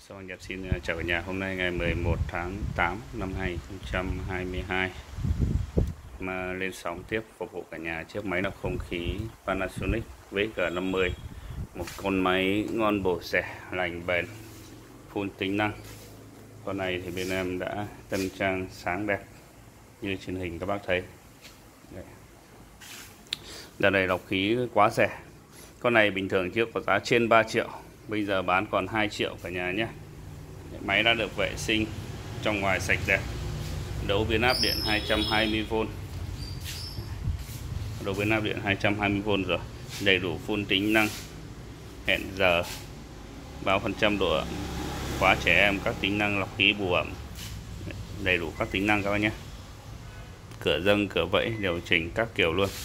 Sau Nhật xin chào cả nhà. Hôm nay ngày 11 tháng 8 năm 2022 mà lên sóng tiếp phục vụ cả nhà chiếc máy lọc không khí Panasonic VG50, một con máy ngon bổ rẻ, lành bền, full tính năng. Con này thì bên em đã tân trang sáng đẹp như trên hình các bác thấy. Đợt này lọc khí quá rẻ. Con này bình thường trước có giá trên 3 triệu, bây giờ bán còn 2 triệu cả nhà nhé. Máy đã được vệ sinh, trong ngoài sạch đẹp, đấu biến áp điện 220V, đấu biến áp điện 220V rồi, đầy đủ full tính năng, hẹn giờ, báo phần trăm độ ẩm, khóa trẻ em, các tính năng lọc khí bù ẩm, đầy đủ các tính năng các bạn nhé. Cửa dâng, cửa vẫy, điều chỉnh các kiểu luôn.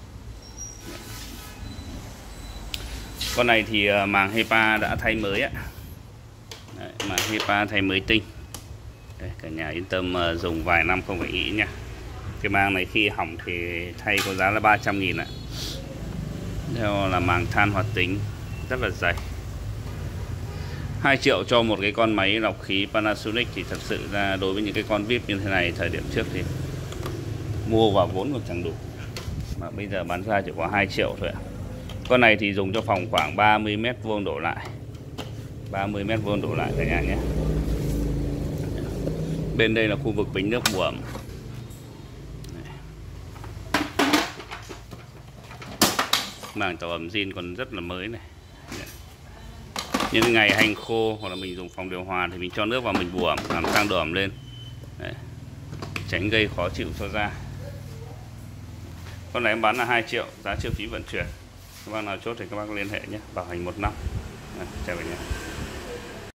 Con này thì màng HEPA đã thay mới ạ. Màng HEPA thay mới tinh. Đây, cả nhà yên tâm dùng vài năm không phải nghĩ nha. Cái màng này khi hỏng thì thay có giá là 300.000 ạ. Theo là màng than hoạt tính, rất là dày. 2 triệu cho một cái con máy lọc khí Panasonic thì thật sự ra đối với những cái con VIP như thế này thời điểm trước thì mua vào vốn còn chẳng đủ, mà bây giờ bán ra chỉ có 2 triệu thôi ạ. Con này thì dùng cho phòng khoảng 30 m² đổ lại, 30 m² đổ lại cả nhà nhé. Bên đây là khu vực bình nước bù ẩm. Màng tổ ẩm zin còn rất là mới này. Những ngày hành khô hoặc là mình dùng phòng điều hòa thì mình cho nước vào mình bù ẩm, làm tăng độ ẩm lên. Đấy, tránh gây khó chịu cho da. Con này em bán là 2 triệu, giá chưa phí vận chuyển. Các bác nào chốt thì các bác liên hệ nhé, bảo hành 1 năm. Chào cả nhà.